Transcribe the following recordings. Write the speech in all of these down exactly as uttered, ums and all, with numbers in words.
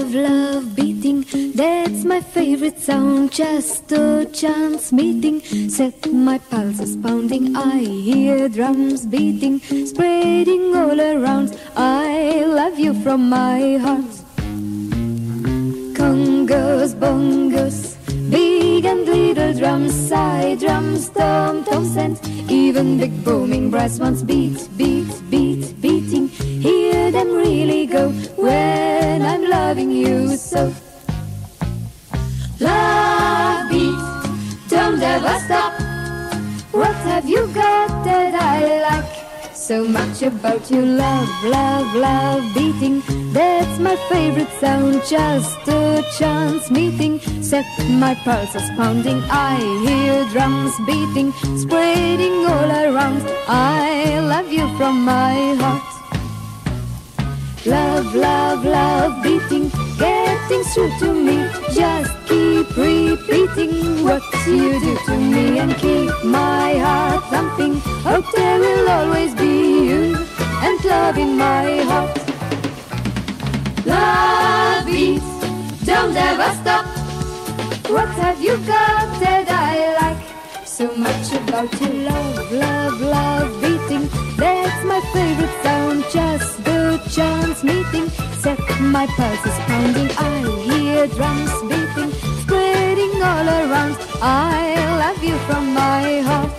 love, love beating. That's my favorite sound. Just a chance meeting. Set my pulses pounding. I hear drums beating, spreading all around. I love you from my heart. Congos, bongos, big and little drums, side drums, tom-toms, and even big booming brass ones. Beat, beat, beat, beating. Hear them really go when I'm loving you so. Love beat, don't ever stop. What have you got that I like so much about you? Love, love, love beating. That's my favorite sound. Just a chance meeting. Set my pulses pounding. I hear drums beating, spreading all around. I love you from my heart. Love, love, love beating, getting through to me. Just keep repeating what you do to me and keep my heart thumping. Oh, there will always be you and love in my heart. Love beats, don't ever stop. What have you got that I like so much about you? Love, love, love beating. That's my favorite sound. Just the chance meeting. Set my pulses pounding. I hear drums beating, spreading all around. I love you from my heart.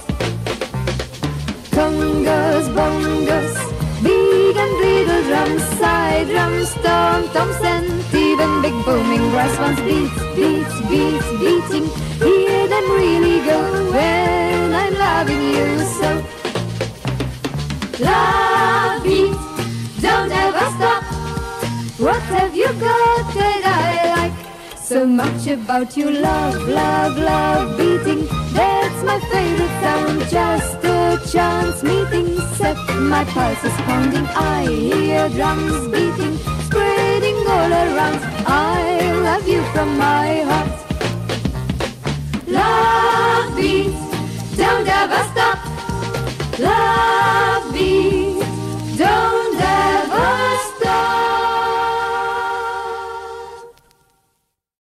Congos, bongos, big and little drums, side drums, tom-toms, and even big booming brass ones. Beat, beat, beat, beating. Hear them really go when I'm loving you so. Love beat, don't ever stop. What have you got that I like so much about you? Love, love, love beating. That's my favorite sound. Just a chance meeting. Set my pulses pounding. I hear drums beating, spreading all around. I love you from my heart. Love beats,